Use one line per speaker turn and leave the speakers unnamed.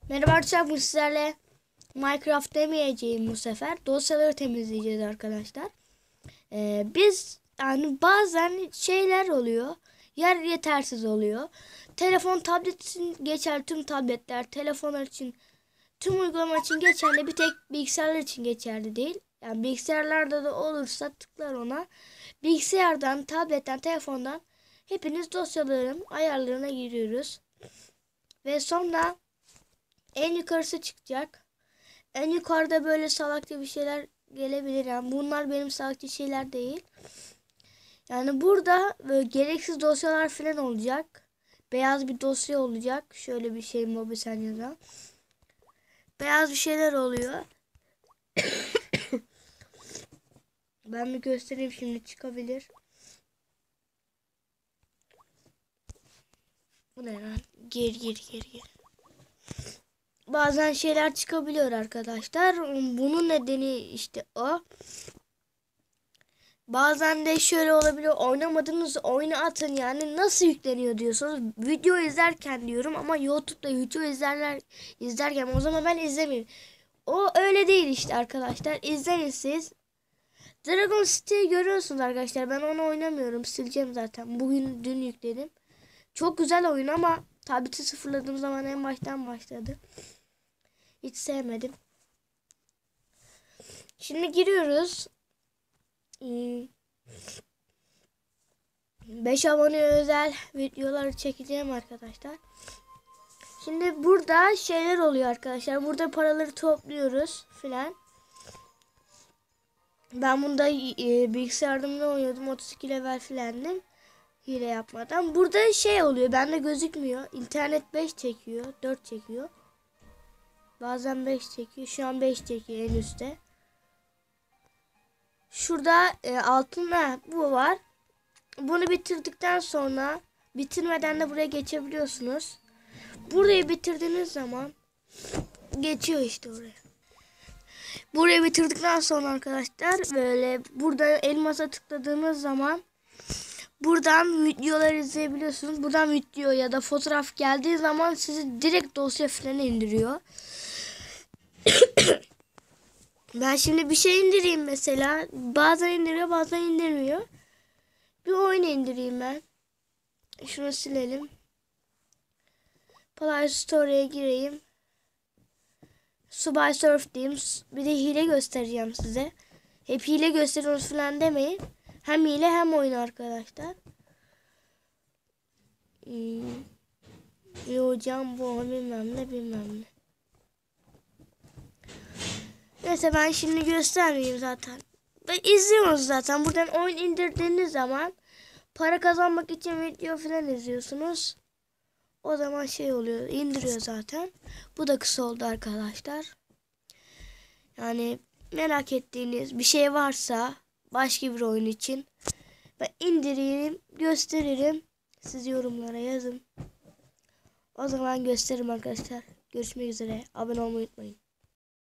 Merhaba arkadaşlar, bu sizlerle Minecraft demeyeceğim bu sefer. Dosyaları temizleyeceğiz arkadaşlar. Biz yani bazen şeyler oluyor. Yer yetersiz oluyor. Telefon, tablet için geçer, tüm tabletler, telefonlar için, tüm uygulama için geçerli. Bir tek bilgisayarlar için geçerli değil. Yani bilgisayarlarda da olursa tıklar ona. Bilgisayardan, tabletten, telefondan hepiniz dosyaların ayarlarına giriyoruz. Ve sonra en yukarısı çıkacak. En yukarıda böyle salakça bir şeyler gelebilir. Yani bunlar benim salakça şeyler değil. Yani burada böyle gereksiz dosyalar falan olacak. Beyaz bir dosya olacak. Şöyle bir şey Mobisenyo'da. Beyaz bir şeyler oluyor. Ben bir göstereyim, şimdi çıkabilir. Bu ne lan? Gir. Bazen şeyler çıkabiliyor arkadaşlar. Bunun nedeni işte o. Bazen de şöyle olabiliyor. Oynamadığınız oyunu atın, yani nasıl yükleniyor diyorsunuz. Video izlerken diyorum ama YouTube'da video izlerken o zaman ben izlemeyeyim. O öyle değil işte arkadaşlar. İzleyin siz. Dragon City'yi görüyorsunuz arkadaşlar. Ben onu oynamıyorum. Sileceğim zaten. Dün yükledim. Çok güzel oyun ama tableti sıfırladığım zaman en baştan başladı. Hiç sevmedim. Şimdi giriyoruz. 5 abone özel videoları çekeceğim arkadaşlar. Şimdi burada şeyler oluyor arkadaşlar. Burada paraları topluyoruz filan. Ben bunda bilgisayarımda oynuyordum. 32 level filandım. Hile yapmadan. Burada şey oluyor. Bende gözükmüyor. İnternet 5 çekiyor. 4 çekiyor. Bazen 5 çekiyor. Şu an 5 çekiyor en üstte. Şurada altında bu var. Bunu bitirdikten sonra, bitirmeden de buraya geçebiliyorsunuz. Burayı bitirdiğiniz zaman geçiyor işte oraya. Burayı bitirdikten sonra arkadaşlar böyle burada elmasa tıkladığınız zaman buradan videolar izleyebiliyorsunuz. Buradan video ya da fotoğraf geldiği zaman sizi direkt dosya falan indiriyor. Ben şimdi bir şey indireyim mesela. Bazen indiriyor, bazen indirmiyor. Bir oyun indireyim ben. Şunu silelim. Play Store'ya gireyim. Subway Surf diyeyim. Bir de hile göstereceğim size. Hep hile gösteriyoruz falan demeyin. Hem hile hem oyun arkadaşlar. Hocam bu bilmem ne. Neyse ben şimdi göstermeyeyim zaten. Ve izliyorsunuz zaten. Buradan oyun indirdiğiniz zaman para kazanmak için video falan izliyorsunuz. O zaman şey oluyor, indiriyor zaten. Bu da kısa oldu arkadaşlar. Yani merak ettiğiniz bir şey varsa başka bir oyun için ben indireyim, gösteririm. Siz yorumlara yazın. O zaman gösteririm arkadaşlar. Görüşmek üzere. Abone olmayı unutmayın.